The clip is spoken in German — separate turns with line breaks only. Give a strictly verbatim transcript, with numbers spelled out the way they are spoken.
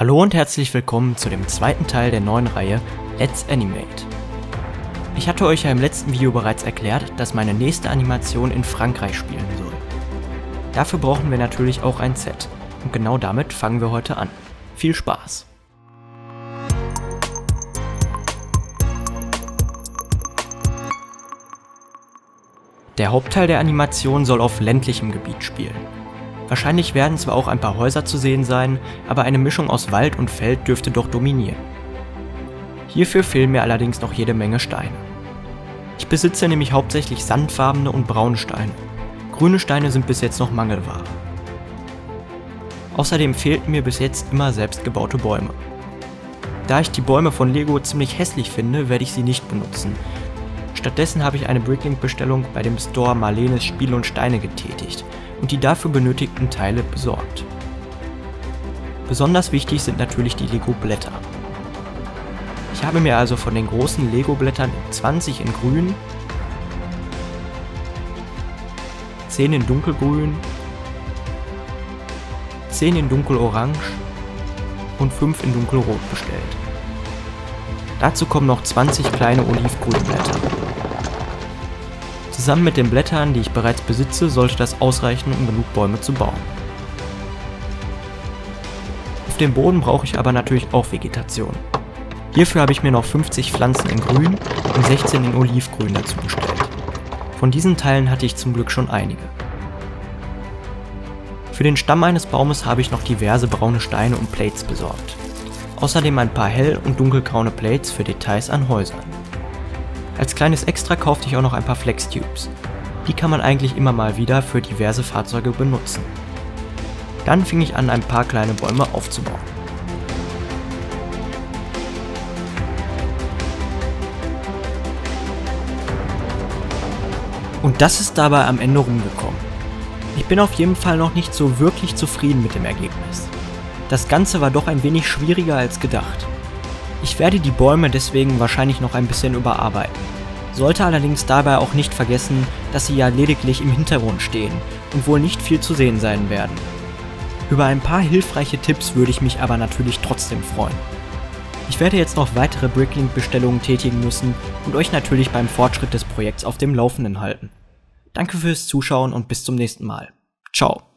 Hallo und herzlich willkommen zu dem zweiten Teil der neuen Reihe Let's Animate. Ich hatte euch ja im letzten Video bereits erklärt, dass meine nächste Animation in Frankreich spielen soll. Dafür brauchen wir natürlich auch ein Set und genau damit fangen wir heute an. Viel Spaß! Der Hauptteil der Animation soll auf ländlichem Gebiet spielen. Wahrscheinlich werden zwar auch ein paar Häuser zu sehen sein, aber eine Mischung aus Wald und Feld dürfte doch dominieren. Hierfür fehlen mir allerdings noch jede Menge Steine. Ich besitze nämlich hauptsächlich sandfarbene und braune Steine. Grüne Steine sind bis jetzt noch Mangelware. Außerdem fehlten mir bis jetzt immer selbstgebaute Bäume. Da ich die Bäume von Lego ziemlich hässlich finde, werde ich sie nicht benutzen. Stattdessen habe ich eine Bricklink-Bestellung bei dem Store Marlenes Spiele und Steine getätigt und die dafür benötigten Teile besorgt. Besonders wichtig sind natürlich die Lego-Blätter. Ich habe mir also von den großen Lego-Blättern zwanzig in grün, zehn in dunkelgrün, zehn in dunkelorange und fünf in dunkelrot bestellt. Dazu kommen noch zwanzig kleine olivgrüne Blätter. Zusammen mit den Blättern, die ich bereits besitze, sollte das ausreichen, um genug Bäume zu bauen. Auf dem Boden brauche ich aber natürlich auch Vegetation. Hierfür habe ich mir noch fünfzig Pflanzen in Grün und sechzehn in Olivgrün dazu bestellt. Von diesen Teilen hatte ich zum Glück schon einige. Für den Stamm eines Baumes habe ich noch diverse braune Steine und Plates besorgt. Außerdem ein paar hell- und dunkelgraue Plates für Details an Häusern. Als kleines Extra kaufte ich auch noch ein paar Flex-Tubes. Die kann man eigentlich immer mal wieder für diverse Fahrzeuge benutzen. Dann fing ich an, ein paar kleine Bäume aufzubauen. Und das ist dabei am Ende rumgekommen. Ich bin auf jeden Fall noch nicht so wirklich zufrieden mit dem Ergebnis. Das Ganze war doch ein wenig schwieriger als gedacht. Ich werde die Bäume deswegen wahrscheinlich noch ein bisschen überarbeiten. Sollte allerdings dabei auch nicht vergessen, dass sie ja lediglich im Hintergrund stehen und wohl nicht viel zu sehen sein werden. Über ein paar hilfreiche Tipps würde ich mich aber natürlich trotzdem freuen. Ich werde jetzt noch weitere Bricklink-Bestellungen tätigen müssen und euch natürlich beim Fortschritt des Projekts auf dem Laufenden halten. Danke fürs Zuschauen und bis zum nächsten Mal. Ciao.